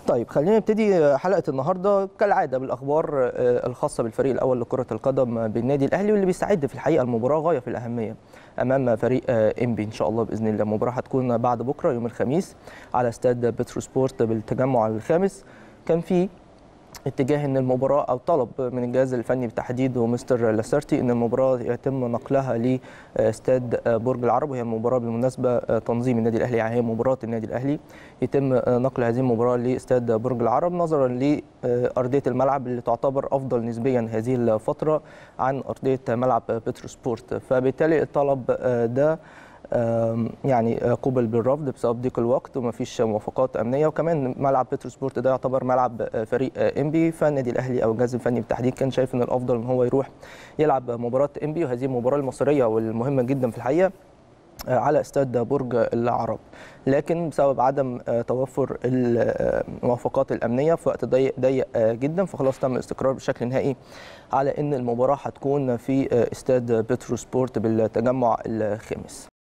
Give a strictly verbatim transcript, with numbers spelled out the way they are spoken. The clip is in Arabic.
طيب خلينا نبتدي حلقة النهارده كالعادة بالأخبار الخاصة بالفريق الأول لكرة القدم بالنادي الأهلي، واللي بيستعد في الحقيقة المباراة غاية في الأهمية أمام فريق إنبي إن شاء الله بإذن الله. المباراة هتكون بعد بكرة يوم الخميس على استاد بتروسبورت بالتجمع الخامس. كان في اتجاه ان المباراه او طلب من الجهاز الفني بالتحديد ومستر لاسارتي ان المباراه يتم نقلها لاستاد برج العرب، وهي المباراه بالمناسبه تنظيم النادي الاهلي، يعني هي مباراه النادي الاهلي، يتم نقل هذه المباراه لاستاد برج العرب نظرا لارضيه الملعب اللي تعتبر افضل نسبيا هذه الفتره عن ارضيه ملعب بتروسبورت. فبالتالي الطلب ده يعني قبل بالرفض بسبب ضيق الوقت ومفيش موافقات امنيه، وكمان ملعب بتروسبورت ده يعتبر ملعب فريق انبي، فالنادي الاهلي او الجهاز الفني بالتحديد كان شايف ان الافضل ان هو يروح يلعب مباراه انبي، وهذه المباراه المصريه والمهمه جدا في الحقيقه على استاد برج العرب. لكن بسبب عدم توفر الموافقات الامنيه في وقت ضيق ضيق جدا، فخلاص تم الاستقرار بشكل نهائي على ان المباراه هتكون في استاد بتروسبورت بالتجمع الخامس.